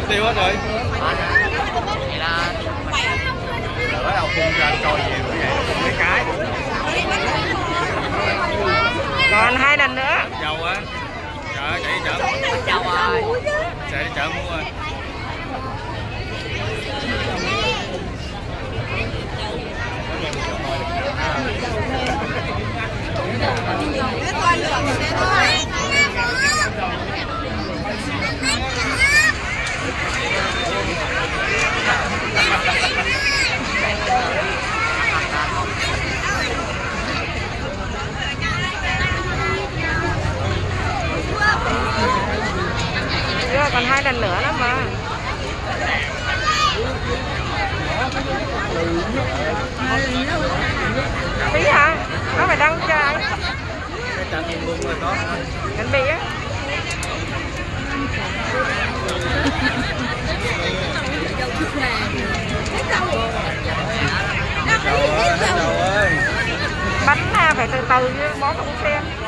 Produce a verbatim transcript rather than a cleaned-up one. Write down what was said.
tiêu hết rồi. Vậy là Rồi bắt đầu phun ra coi gì cũng vậy, mấy cái. Còn hai lần nữa. Dầu á. Chợ chạy đi chợ. chào rồi. Chạy đi chợ mua rồi. Chưa, còn hai lần nữa lắm mà. Tí hả? Nó phải đăng trai. Cái chợ tiền buôn rồi có. Chuẩn bị á. Bánh phải từ từ chứ, bó không xem.